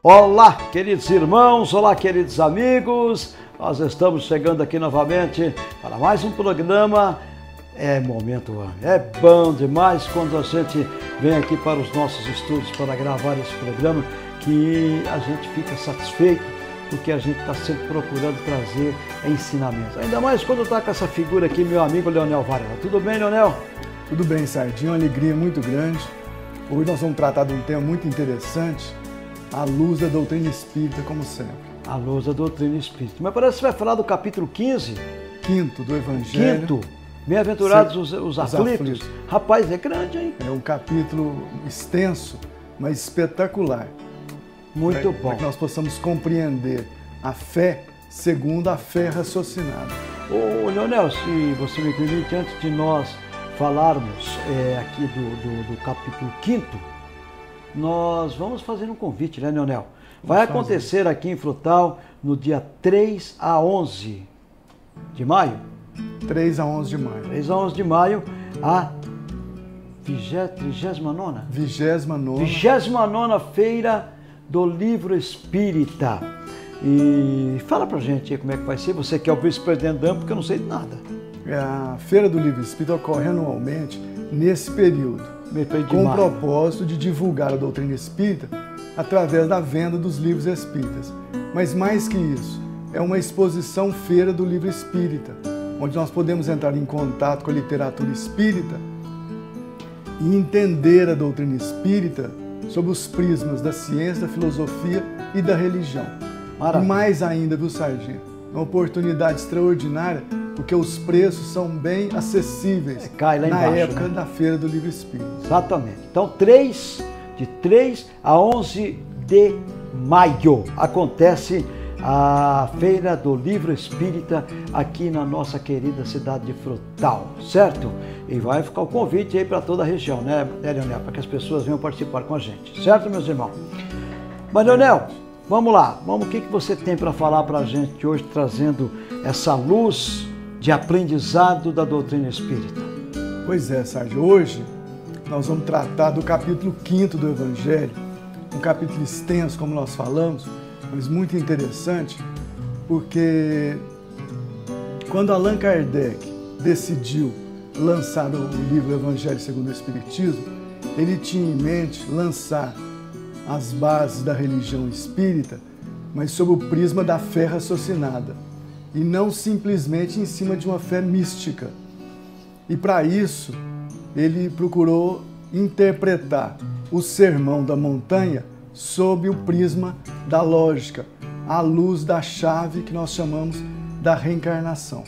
Olá, queridos irmãos, olá, queridos amigos. Nós estamos chegando aqui novamente para mais um programa. É momento, é bom demais quando a gente vem aqui para os nossos estúdios para gravar esse programa, que a gente fica satisfeito, porque a gente está sempre procurando trazer ensinamentos. Ainda mais quando está com essa figura aqui, meu amigo Leonel Varela. Tudo bem, Leonel? Tudo bem, Sardinha, uma alegria muito grande. Hoje nós vamos tratar de um tema muito interessante, à luz da doutrina espírita, como sempre. À luz da doutrina espírita. Mas parece que você vai falar do capítulo 15. Quinto do Evangelho. Quinto. Bem-aventurados os aflitos. Rapaz, é grande, hein? É um capítulo extenso, mas espetacular. Muito bom. Para que nós possamos compreender a fé segundo a fé raciocinada. Ô, Leonel, se você me permite, antes de nós falarmos aqui do capítulo 5, nós vamos fazer um convite, né, Leonel? Vai acontecer aqui em Frutal no dia 3 a 11 de maio. 3 a 11 de maio. 3 a 11 de maio, a 29ª? 29ª Feira do Livro Espírita. E fala pra gente aí como é que vai ser. Você que é o vice-presidente da AMP, porque eu não sei de nada. A Feira do Livro Espírita ocorre anualmente nesse período, com o propósito de divulgar a doutrina espírita através da venda dos livros espíritas. Mas mais que isso, é uma exposição Feira do Livro Espírita, onde nós podemos entrar em contato com a literatura espírita e entender a doutrina espírita sob os prismas da ciência, da filosofia e da religião. Maravilha. E mais ainda, viu, Sargento? Uma oportunidade extraordinária, porque os preços são bem acessíveis na época da Feira do Livro Espírita. Exatamente. Então, de 3 a 11 de maio acontece a Feira do Livro Espírita aqui na nossa querida cidade de Frutal, certo? E vai ficar o convite aí para toda a região, né, Leonel? Para que as pessoas venham participar com a gente, certo, meus irmãos? Mas, Leonel, vamos lá. O que você tem para falar para a gente hoje, trazendo essa luz de aprendizado da doutrina espírita? Pois é, Sérgio. Hoje nós vamos tratar do capítulo 5 do Evangelho, um capítulo extenso, como nós falamos, mas muito interessante, porque quando Allan Kardec decidiu lançar o livro Evangelho segundo o Espiritismo, ele tinha em mente lançar as bases da religião espírita, mas sob o prisma da fé raciocinada, e não simplesmente em cima de uma fé mística. E para isso, ele procurou interpretar o Sermão da Montanha sob o prisma da lógica, à luz da chave que nós chamamos da reencarnação.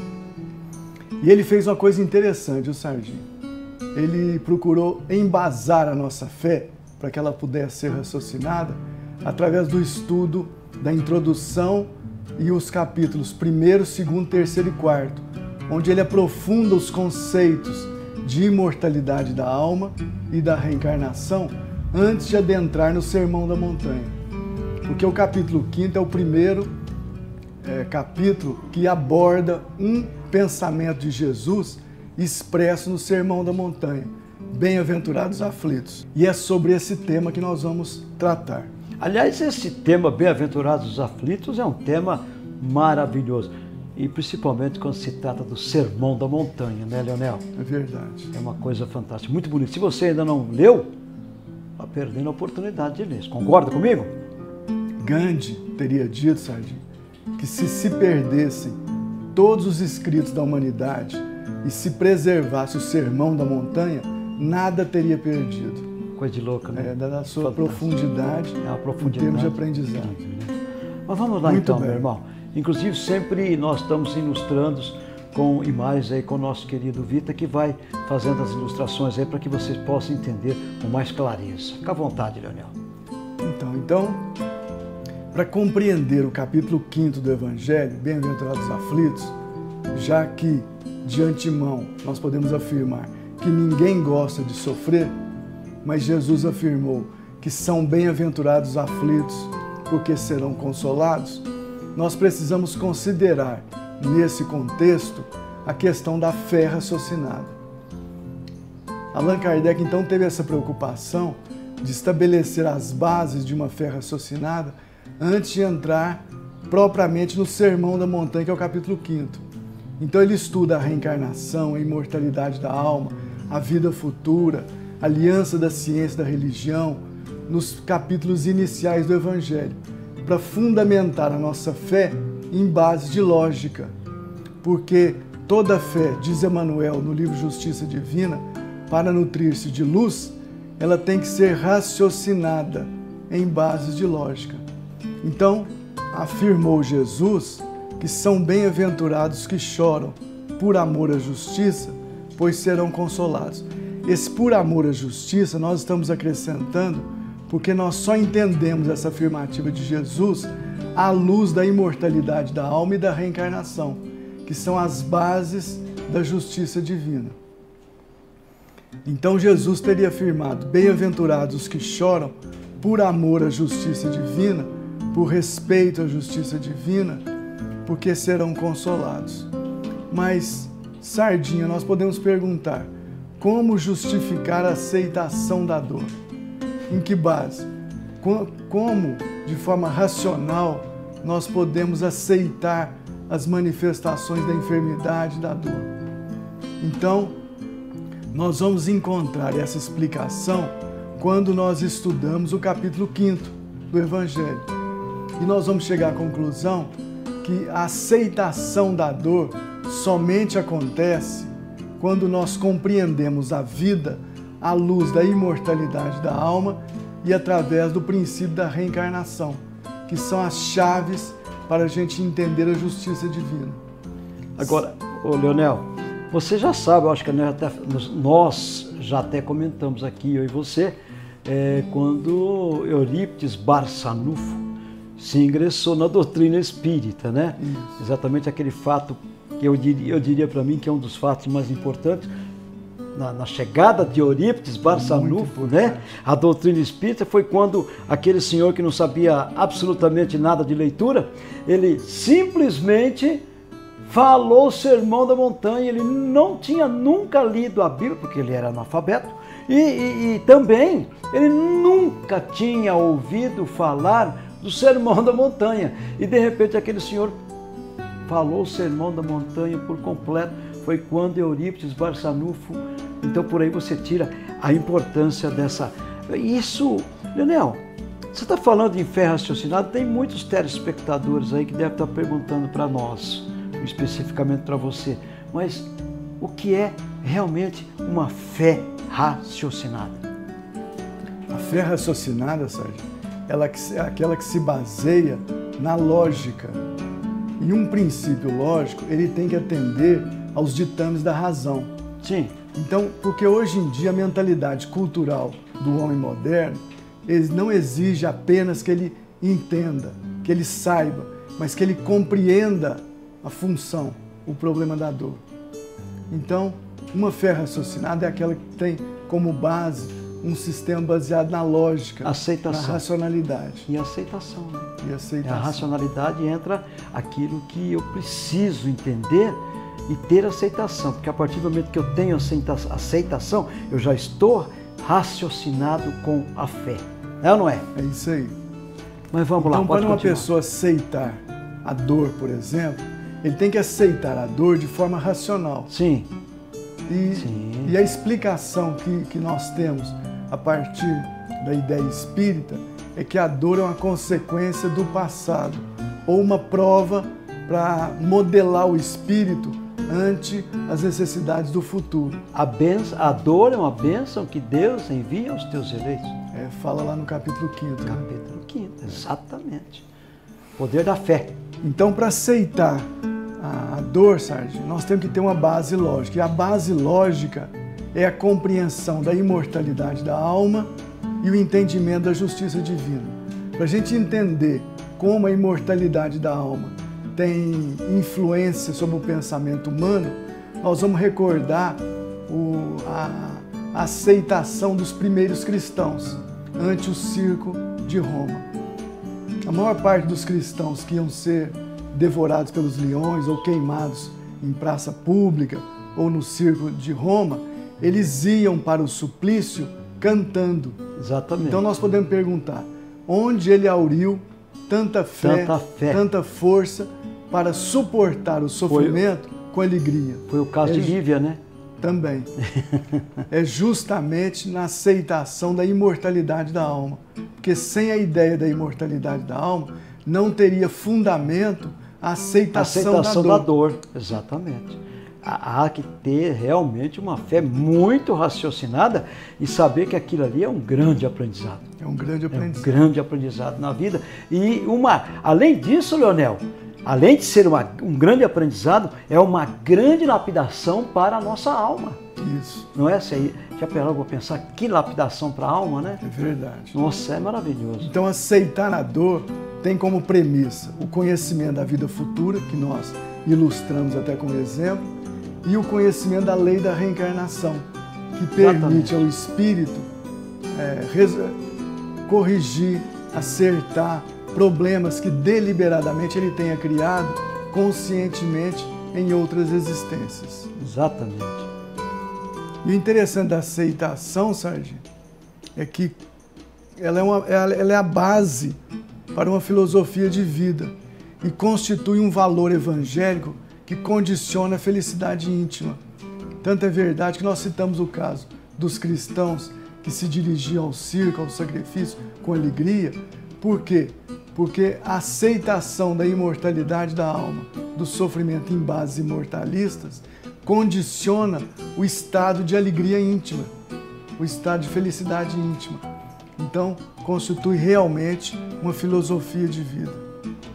E ele fez uma coisa interessante, o Sarginho. Ele procurou embasar a nossa fé para que ela pudesse ser raciocinada através do estudo da introdução e os capítulos 1º, 2º, 3º e 4º, onde ele aprofunda os conceitos de imortalidade da alma e da reencarnação antes de adentrar no Sermão da Montanha. Porque o capítulo 5 é o primeiro capítulo que aborda um pensamento de Jesus expresso no Sermão da Montanha. Bem-aventurados aflitos. E é sobre esse tema que nós vamos tratar. Aliás, esse tema, Bem-aventurados aflitos, é um tema maravilhoso. E principalmente quando se trata do Sermão da Montanha, né, Leonel? É verdade. É uma coisa fantástica, muito bonito. Se você ainda não leu, está perdendo a oportunidade de ler. Concorda comigo? Gandhi teria dito, Sardinha, que se perdessem todos os escritos da humanidade e se preservasse o Sermão da Montanha, nada teria perdido. Coisa de louca, né? Da sua profundidade, em termos de aprendizado. Mas vamos lá então, meu irmão. Inclusive, sempre nós estamos ilustrando com imagens aí com o nosso querido Vita, que vai fazendo as ilustrações aí para que vocês possam entender com mais clareza. Fica à vontade, Leonel. Então, para compreender o capítulo 5 do Evangelho, Bem-aventurados aflitos, já que de antemão nós podemos afirmar que ninguém gosta de sofrer, mas Jesus afirmou que são bem-aventurados aflitos porque serão consolados, nós precisamos considerar, nesse contexto, a questão da fé raciocinada. Allan Kardec, então, teve essa preocupação de estabelecer as bases de uma fé raciocinada antes de entrar propriamente no Sermão da Montanha, que é o capítulo 5º. Então ele estuda a reencarnação, a imortalidade da alma, a vida futura, a aliança da ciência e da religião, nos capítulos iniciais do Evangelho, para fundamentar a nossa fé em base de lógica. Porque toda fé, diz Emmanuel no livro Justiça Divina, para nutrir-se de luz, ela tem que ser raciocinada em bases de lógica. Então, afirmou Jesus que são bem-aventurados que choram por amor à justiça, pois serão consolados. Esse por amor à justiça nós estamos acrescentando porque nós só entendemos essa afirmativa de Jesus à luz da imortalidade da alma e da reencarnação, que são as bases da justiça divina. Então Jesus teria afirmado: bem-aventurados os que choram por amor à justiça divina, por respeito à justiça divina, porque serão consolados. Mas, Sardinha, nós podemos perguntar: como justificar a aceitação da dor? Em que base? Como, de forma racional, nós podemos aceitar as manifestações da enfermidade e da dor? Então, nós vamos encontrar essa explicação quando nós estudamos o capítulo 5º do Evangelho. E nós vamos chegar à conclusão que a aceitação da dor somente acontece quando nós compreendemos a vida à luz da imortalidade da alma e através do princípio da reencarnação, que são as chaves para a gente entender a justiça divina. Agora, ô Leonel, você já sabe, eu acho que nós já até comentamos aqui, eu e você, quando Eurípides Barçanufo se ingressou na doutrina espírita, né? Isso. Exatamente aquele fato que eu diria para mim que é um dos fatos mais importantes na chegada de Eurípides Barçanufo, né? A doutrina espírita foi quando aquele senhor que não sabia absolutamente nada de leitura, ele simplesmente falou o Sermão da Montanha. Ele não tinha nunca lido a Bíblia, porque ele era analfabeto, e também ele nunca tinha ouvido falar do Sermão da Montanha. E de repente aquele senhor falou o Sermão da Montanha por completo. Foi quando Eurípides Barçanufo. Então por aí você tira a importância dessa. Isso, Leonel, você está falando em fé raciocinada, tem muitos telespectadores aí que devem estar perguntando para nós, especificamente para você, mas o que é realmente uma fé raciocinada? A fé raciocinada, Sérgio, ela é aquela que se baseia na lógica. E um princípio lógico, ele tem que atender aos ditames da razão. Sim. Então, porque hoje em dia a mentalidade cultural do homem moderno não exige apenas que ele entenda, que ele saiba, mas que ele compreenda a função, o problema da dor. Então, uma fé raciocinada é aquela que tem como base um sistema baseado na lógica, aceitação, na racionalidade. E aceitação, né? E aceitação. A racionalidade entra aquilo que eu preciso entender e ter aceitação, porque a partir do momento que eu tenho aceitação, eu já estou raciocinado com a fé. É ou não é? É isso aí. Mas vamos lá, então, pode para uma continuar. pessoa aceitar a dor, por exemplo, ele tem que aceitar a dor de forma racional. Sim. E a explicação que nós temos a partir da ideia espírita é que a dor é uma consequência do passado, ou uma prova para modelar o espírito ante as necessidades do futuro. A dor é uma bênção que Deus envia aos teus eleitos. Fala lá no capítulo 5º. Capítulo 5º, exatamente. Poder da fé. Então, para aceitar a dor, Sérgio, nós temos que ter uma base lógica. E a base lógica é a compreensão da imortalidade da alma e o entendimento da justiça divina. Para a gente entender como a imortalidade da alma tem influência sobre o pensamento humano, nós vamos recordar a aceitação dos primeiros cristãos ante o circo de Roma. A maior parte dos cristãos que iam ser devorados pelos leões ou queimados em praça pública ou no circo de Roma, eles iam para o suplício cantando. Exatamente. Então nós podemos perguntar, onde ele auriu tanta fé, tanta força para suportar o sofrimento com alegria? Foi o caso de Lívia, né? Também. É justamente na aceitação da imortalidade da alma. Porque sem a ideia da imortalidade da alma, não teria fundamento a aceitação da dor. Exatamente. Há que ter realmente uma fé muito raciocinada e saber que aquilo ali é um grande aprendizado. É um grande aprendizado. É um grande aprendizado na vida. E além disso, Leonel, além de ser um grande aprendizado, é uma grande lapidação para a nossa alma. Isso. Não é? Já parou para pensar que lapidação para a alma, né? É verdade. Nossa, é maravilhoso. Então, aceitar a dor tem como premissa o conhecimento da vida futura, que nós ilustramos até como exemplo, e o conhecimento da lei da reencarnação, que permite ao espírito corrigir, acertar problemas que deliberadamente ele tenha criado conscientemente em outras existências. Exatamente. E o interessante da aceitação, Sargento, é que ela é a base para uma filosofia de vida e constitui um valor evangélico que condiciona a felicidade íntima. Tanto é verdade que nós citamos o caso dos cristãos que se dirigiam ao circo, ao sacrifício, com alegria. Por quê? Porque a aceitação da imortalidade da alma, do sofrimento em bases imortalistas, condiciona o estado de alegria íntima, o estado de felicidade íntima. Então, constitui realmente uma filosofia de vida.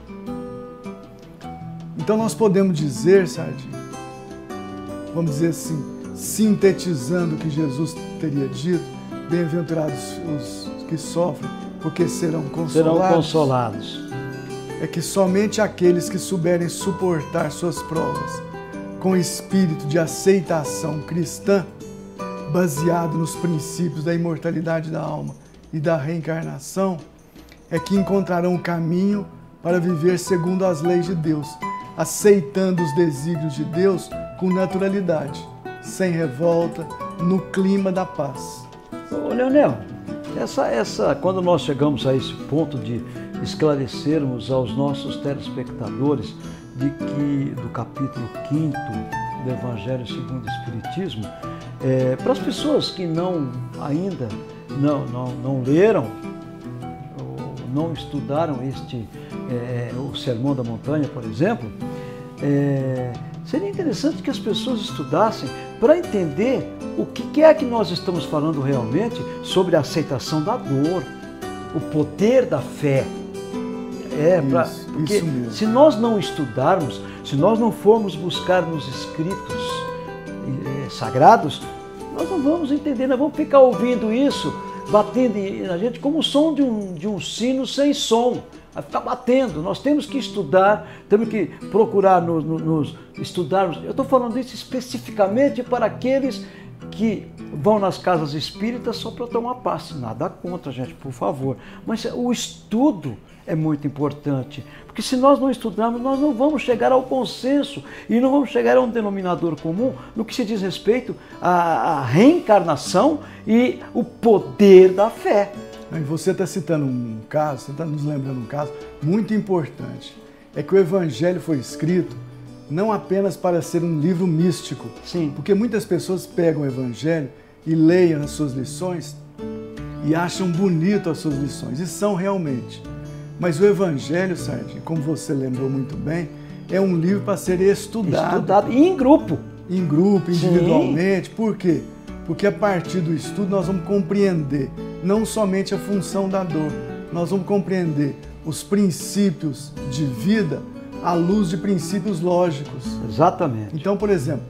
Então, nós podemos dizer, Sardinha, vamos dizer assim, sintetizando o que Jesus teria dito, bem-aventurados os que sofrem, porque serão consolados. Serão consolados. É que somente aqueles que souberem suportar suas provas com espírito de aceitação cristã, baseado nos princípios da imortalidade da alma e da reencarnação, é que encontrarão o caminho para viver segundo as leis de Deus, aceitando os desígnios de Deus com naturalidade, sem revolta, no clima da paz. Ô, Leonel, quando nós chegamos a esse ponto de esclarecermos aos nossos telespectadores de que do capítulo 5º do Evangelho segundo o Espiritismo, para as pessoas que ainda não leram ou não estudaram o Sermão da Montanha, por exemplo, seria interessante que as pessoas estudassem para entender o que é que nós estamos falando realmente sobre a aceitação da dor, o poder da fé. Porque se nós não estudarmos, se nós não formos buscar nos escritos sagrados, nós não vamos entender, nós vamos ficar ouvindo isso, batendo na gente como o som de um sino sem som. Vai ficar batendo. Nós temos que estudar, temos que procurar nos estudarmos. Eu estou falando isso especificamente para aqueles que vão nas casas espíritas só para tomar passe. Nada contra, gente, por favor. Mas o estudo é muito importante, porque se nós não estudarmos, nós não vamos chegar ao consenso e não vamos chegar a um denominador comum no que se diz respeito à reencarnação e o poder da fé. Você está citando um caso, você está nos lembrando um caso muito importante. É que o Evangelho foi escrito não apenas para ser um livro místico. Sim. Porque muitas pessoas pegam o Evangelho e leem as suas lições e acham bonito as suas lições, e são realmente. Mas o Evangelho, Sardinha, como você lembrou muito bem, é um livro para ser estudado. E em grupo. Em grupo, individualmente. Sim. Por quê? Porque a partir do estudo nós vamos compreender não somente a função da dor, nós vamos compreender os princípios de vida à luz de princípios lógicos. Exatamente. Então, por exemplo,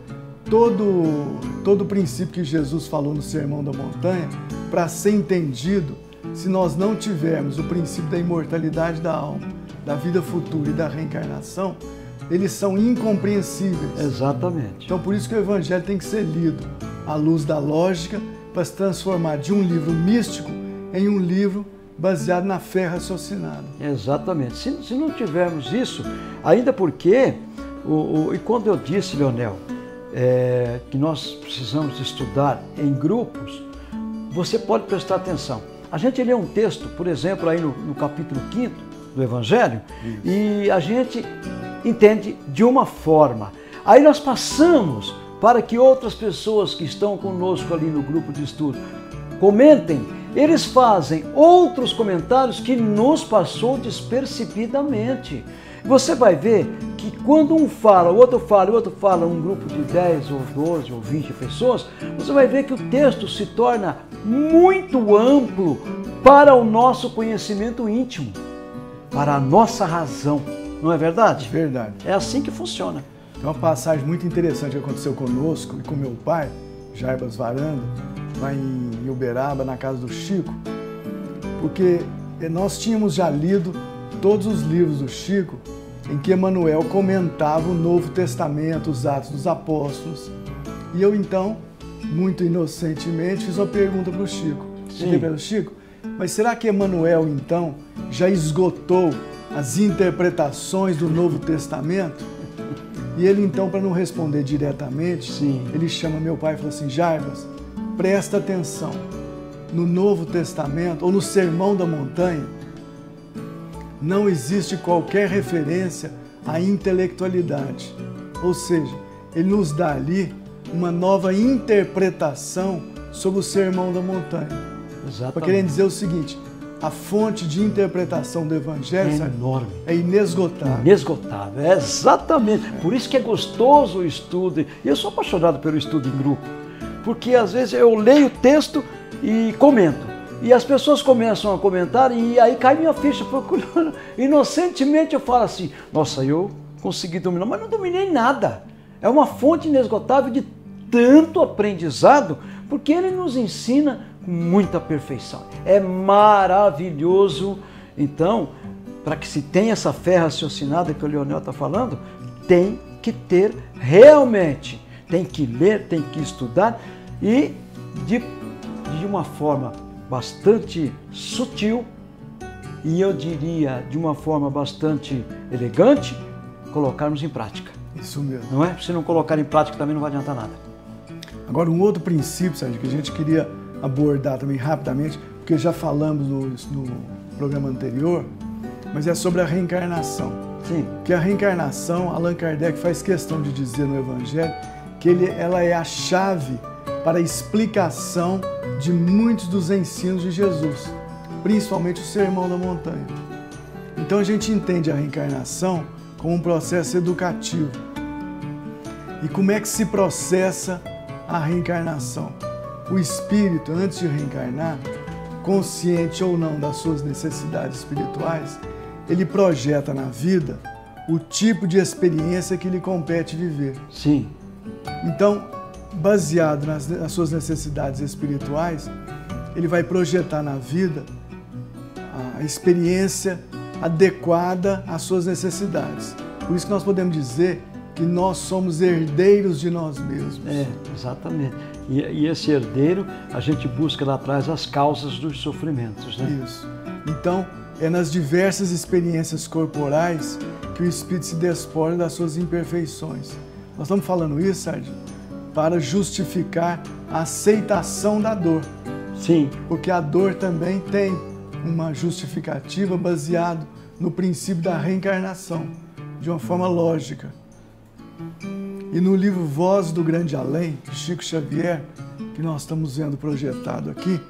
todo princípio que Jesus falou no Sermão da Montanha, para ser entendido, se nós não tivermos o princípio da imortalidade da alma, da vida futura e da reencarnação, eles são incompreensíveis. Exatamente. Então, por isso que o Evangelho tem que ser lido à luz da lógica, para se transformar de um livro místico em um livro baseado na fé raciocinada. Exatamente. Se não tivermos isso, ainda porque, e quando eu disse, Leonel, que nós precisamos estudar em grupos, você pode prestar atenção. A gente lê um texto, por exemplo, aí no capítulo 5º do Evangelho, e a gente entende de uma forma. Aí nós passamos para que outras pessoas que estão conosco ali no grupo de estudo comentem. Eles fazem outros comentários que nos passou despercebidamente. Você vai ver que quando um fala, o outro fala, um grupo de 10 ou 12 ou 20 pessoas, você vai ver que o texto se torna muito amplo para o nosso conhecimento íntimo, para a nossa razão. Não é verdade? Verdade. É assim que funciona. Tem uma passagem muito interessante que aconteceu conosco e com meu pai, Jarbas Varanda, lá em Uberaba, na casa do Chico, porque nós tínhamos já lido todos os livros do Chico em que Emmanuel comentava o Novo Testamento, os Atos dos Apóstolos. E eu então, muito inocentemente, fiz uma pergunta para o Chico. Chico, mas será que Emmanuel então já esgotou as interpretações do Novo Testamento? E ele então, para não responder diretamente, ele chama meu pai e falou assim: Jarbas, presta atenção, no Novo Testamento, ou no Sermão da Montanha, não existe qualquer referência à intelectualidade. Ou seja, ele nos dá ali uma nova interpretação sobre o Sermão da Montanha. Exatamente. Para querer dizer o seguinte: a fonte de interpretação do Evangelho é enorme. É inesgotável. Inesgotável, é exatamente. Por isso que é gostoso o estudo. E eu sou apaixonado pelo estudo em grupo. Porque às vezes eu leio o texto e comento. E as pessoas começam a comentar e aí cai minha ficha procurando. Inocentemente eu falo assim: nossa, eu consegui dominar, mas não dominei nada. É uma fonte inesgotável de tanto aprendizado, porque ele nos ensina com muita perfeição. É maravilhoso. Então, para que se tenha essa fé raciocinada que o Leonel está falando, tem que ter realmente, tem que ler, tem que estudar e de uma forma bastante sutil e eu diria de uma forma bastante elegante, colocarmos em prática. Isso mesmo. Não é? Se não colocar em prática também não vai adiantar nada. Agora, um outro princípio, Sérgio, que a gente queria abordar também rapidamente, porque já falamos no programa anterior, mas é sobre a reencarnação. Sim. Que a reencarnação, Allan Kardec faz questão de dizer no Evangelho que ela é a chave para a explicação de muitos dos ensinos de Jesus, principalmente o Sermão da Montanha. Então a gente entende a reencarnação como um processo educativo. E como é que se processa a reencarnação? O espírito, antes de reencarnar, consciente ou não das suas necessidades espirituais, ele projeta na vida o tipo de experiência que lhe compete viver. Sim. Então, baseado nas suas necessidades espirituais, ele vai projetar na vida a experiência adequada às suas necessidades. Por isso que nós podemos dizer que nós somos herdeiros de nós mesmos. É, exatamente. E esse herdeiro, a gente busca lá atrás as causas dos sofrimentos, né? Isso. Então, é nas diversas experiências corporais que o espírito se despoja das suas imperfeições. Nós estamos falando isso, Sérgio, para justificar a aceitação da dor. Sim. Porque a dor também tem uma justificativa baseada no princípio da reencarnação, de uma forma lógica. E no livro Voz do Grande Além, de Chico Xavier, que nós estamos vendo projetado aqui,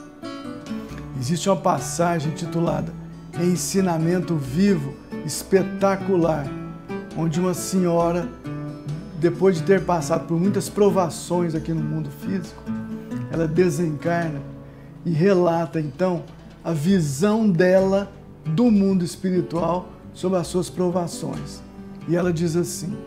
existe uma passagem titulada Ensinamento Vivo Espetacular, onde uma senhora, depois de ter passado por muitas provações aqui no mundo físico, ela desencarna e relata então a visão dela do mundo espiritual sobre as suas provações. E ela diz assim: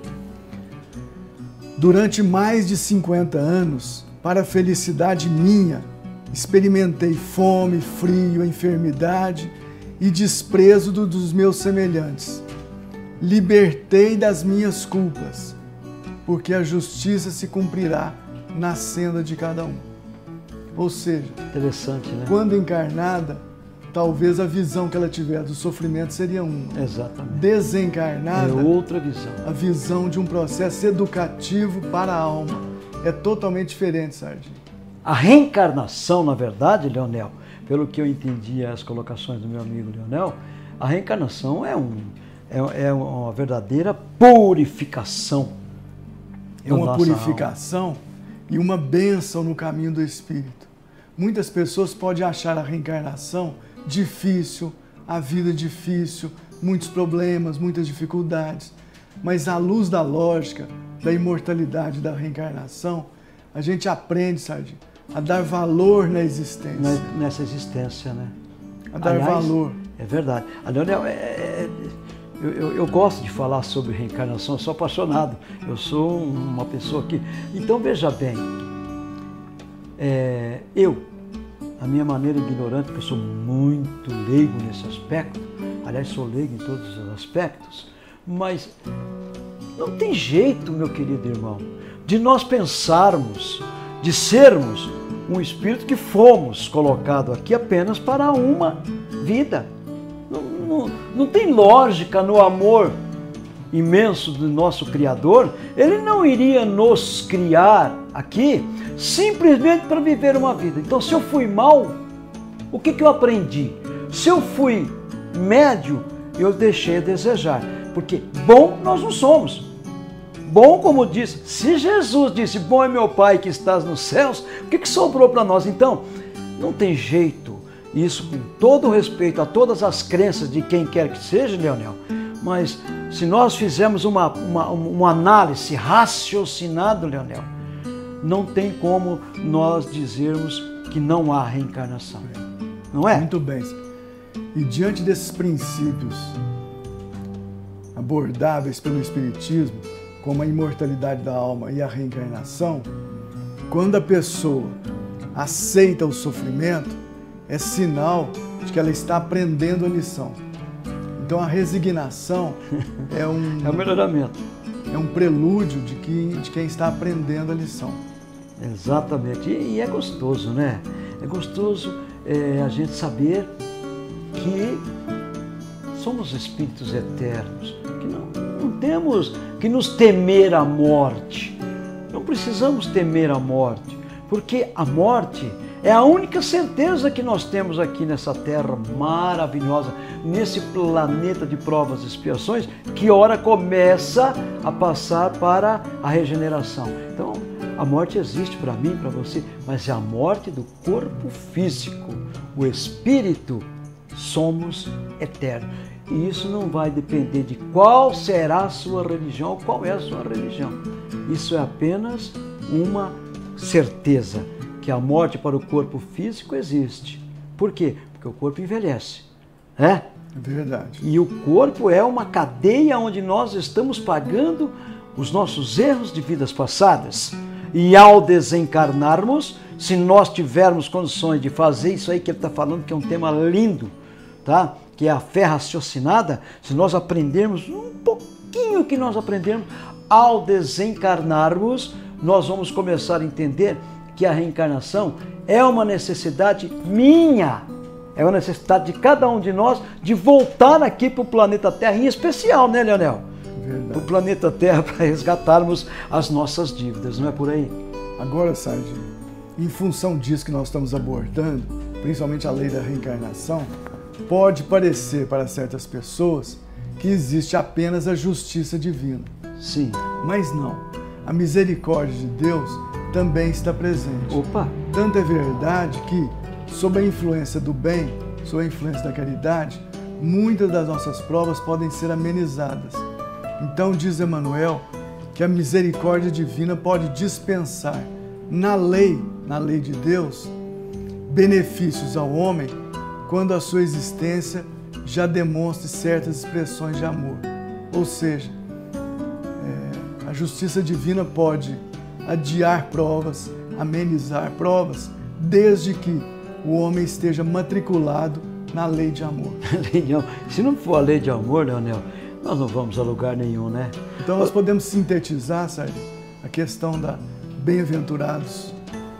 durante mais de 50 anos, para a felicidade minha, experimentei fome, frio, enfermidade e desprezo dos meus semelhantes. Libertei das minhas culpas, porque a justiça se cumprirá na senda de cada um. Ou seja, interessante, né? Quando encarnada, talvez a visão que ela tiver do sofrimento seria uma. Exatamente. Desencarnada, é outra visão. A visão de um processo educativo para a alma. É totalmente diferente, Sérgio. A reencarnação, na verdade, Leonel, pelo que eu entendi as colocações do meu amigo Leonel, a reencarnação é uma verdadeira purificação. É uma purificação e uma bênção no caminho do Espírito. Muitas pessoas podem achar a reencarnação difícil, a vida difícil, muitos problemas, muitas dificuldades. Mas à luz da lógica, da imortalidade, da reencarnação, a gente aprende, Sardinha, a dar valor na existência. Nessa existência, né? A dar valor. É verdade. Leonel, eu gosto de falar sobre reencarnação, eu sou apaixonado. Eu sou uma pessoa que... Então, veja bem, a minha maneira ignorante, porque eu sou muito leigo nesse aspecto, aliás, sou leigo em todos os aspectos, mas não tem jeito, meu querido irmão, de nós pensarmos, de sermos um espírito que fomos colocados aqui apenas para uma vida. Não tem lógica no amor imenso do nosso Criador. Ele não iria nos criar aqui simplesmente para viver uma vida. Então, se eu fui mal, o que eu aprendi? Se eu fui médio, eu deixei a desejar. Porque bom nós não somos. Bom, como disse, se Jesus disse, bom é meu Pai que estás nos céus, o que sobrou para nós? Então, não tem jeito. Isso com todo respeito a todas as crenças de quem quer que seja, Leonel, mas se nós fizermos uma análise raciocinada, Leonel, não tem como nós dizermos que não há reencarnação, não é? Muito bem. E diante desses princípios abordáveis pelo Espiritismo, como a imortalidade da alma e a reencarnação, quando a pessoa aceita o sofrimento, é sinal de que ela está aprendendo a lição. Então a resignação é um melhoramento. É um prelúdio de quem está aprendendo a lição. Exatamente. E é gostoso, né? É gostoso a gente saber que somos espíritos eternos, que não temos que nos temer a morte. Não precisamos temer a morte, porque a morte é a única certeza que nós temos aqui nessa terra maravilhosa, nesse planeta de provas e expiações, que ora começa a passar para a regeneração. Então, a morte existe para mim, para você, mas é a morte do corpo físico. O espírito, somos eternos. E isso não vai depender de qual será a sua religião, ou qual é a sua religião. Isso é apenas uma certeza, que a morte para o corpo físico existe. Por quê? Porque o corpo envelhece. É verdade. E o corpo é uma cadeia onde nós estamos pagando os nossos erros de vidas passadas. E ao desencarnarmos, se nós tivermos condições de fazer isso aí que ele está falando, que é um tema lindo, tá? Que é a fé raciocinada, se nós aprendermos um pouquinho que nós aprendemos, ao desencarnarmos, nós vamos começar a entender que a reencarnação é uma necessidade minha, é uma necessidade de cada um de nós de voltar aqui para o planeta Terra, em especial, né, Leonel? Para o planeta Terra, para resgatarmos as nossas dívidas, não é por aí? Agora, Sardinha, em função disso que nós estamos abordando, principalmente a lei da reencarnação, pode parecer para certas pessoas que existe apenas a justiça divina. Sim. Mas não. A misericórdia de Deus também está presente. Opa! Tanto é verdade que, sob a influência do bem, sob a influência da caridade, muitas das nossas provas podem ser amenizadas. Então diz Emmanuel que a misericórdia divina pode dispensar na lei de Deus, benefícios ao homem quando a sua existência já demonstre certas expressões de amor. Ou seja, a justiça divina pode adiar provas, amenizar provas, desde que o homem esteja matriculado na lei de amor. Se não for a lei de amor, Leonel, nós não vamos a lugar nenhum, né? Então nós podemos sintetizar, Sérgio, a questão da bem-aventurados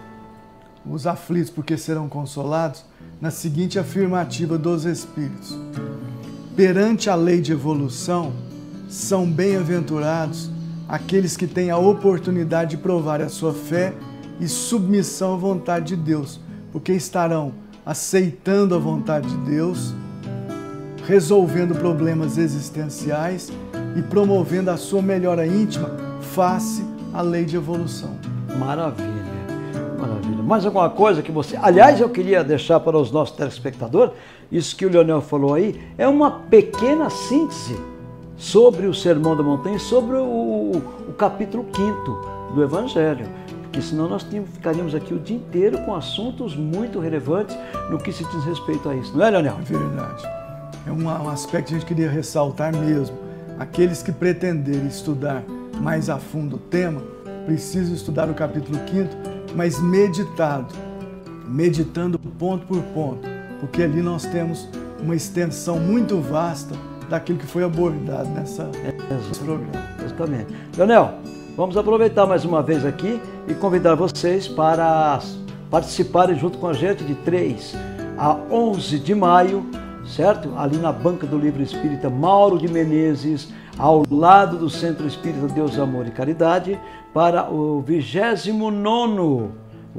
os aflitos, porque serão consolados, na seguinte afirmativa dos Espíritos: perante a lei de evolução, são bem-aventurados aqueles que têm a oportunidade de provar a sua fé e submissão à vontade de Deus, porque estarão aceitando a vontade de Deus, resolvendo problemas existenciais e promovendo a sua melhora íntima face à lei de evolução. Maravilha, maravilha. Mais alguma coisa que você... Aliás, eu queria deixar para os nossos telespectadores, isso que o Leonel falou aí, é uma pequena síntese sobre o Sermão da Montanha, sobre o capítulo 5º do Evangelho. Porque senão nós ficaríamos aqui o dia inteiro com assuntos muito relevantes no que se diz respeito a isso. Não é, Leonel? É verdade. É um aspecto que a gente queria ressaltar mesmo. Aqueles que pretenderem estudar mais a fundo o tema, precisam estudar o capítulo 5º, mas meditando ponto por ponto, porque ali nós temos uma extensão muito vasta daquilo que foi abordado nesse programa. Exatamente. Leonel, vamos aproveitar mais uma vez aqui e convidar vocês para participarem junto com a gente de 3 a 11 de maio, certo? Ali na Banca do Livro Espírita Mauro de Menezes, ao lado do Centro Espírita Deus, Amor e Caridade, para o 29ª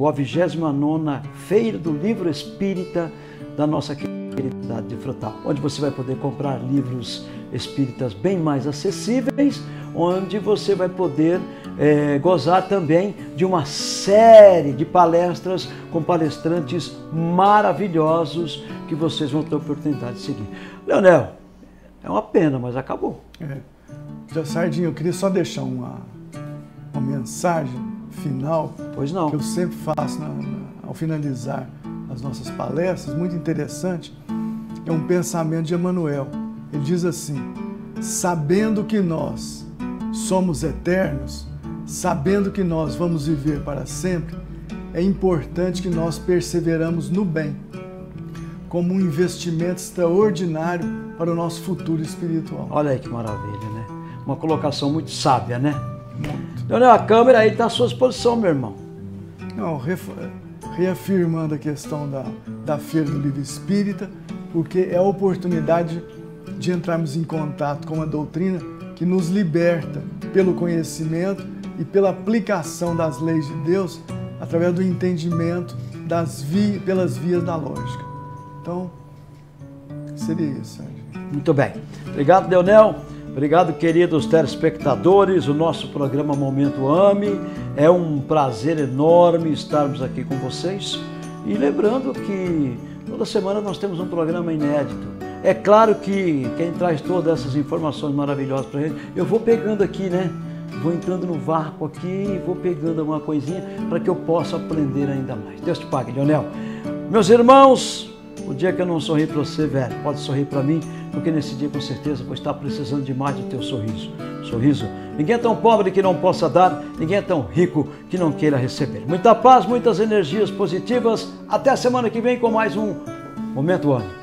Feira do Livro Espírita da nossa querida de Frutal, onde você vai poder comprar livros espíritas bem mais acessíveis, onde você vai poder gozar também de uma série de palestras com palestrantes maravilhosos que vocês vão ter a oportunidade de seguir. Leonel, é uma pena, mas acabou. Sardinha, eu queria só deixar uma mensagem final, pois não, que eu sempre faço ao finalizar as nossas palestras, muito interessante. É um pensamento de Emmanuel. Ele diz assim: sabendo que nós somos eternos, sabendo que nós vamos viver para sempre, é importante que nós perseveramos no bem, como um investimento extraordinário para o nosso futuro espiritual. Olha aí que maravilha, né? Uma colocação muito sábia, né? Muito. Leonel, a câmera aí está à sua disposição, meu irmão. Não, reafirmando a questão da Feira do Livro Espírita, porque é a oportunidade de entrarmos em contato com uma doutrina que nos liberta pelo conhecimento e pela aplicação das leis de Deus através do entendimento pelas vias da lógica. Então, seria isso, Sérgio. Muito bem. Obrigado, Leonel. Obrigado, queridos telespectadores. O nosso programa Momento AME. É um prazer enorme estarmos aqui com vocês. E lembrando que toda semana nós temos um programa inédito. É claro que quem traz todas essas informações maravilhosas para a gente, eu vou pegando aqui, né? Vou entrando no vácuo aqui e vou pegando alguma coisinha para que eu possa aprender ainda mais. Deus te pague, Leonel. Meus irmãos, o dia que eu não sorri para você, velho, pode sorrir para mim, porque nesse dia com certeza vou estar precisando demais do teu sorriso. Sorriso. Ninguém é tão pobre que não possa dar, ninguém é tão rico que não queira receber. Muita paz, muitas energias positivas. Até a semana que vem com mais um Momento AME.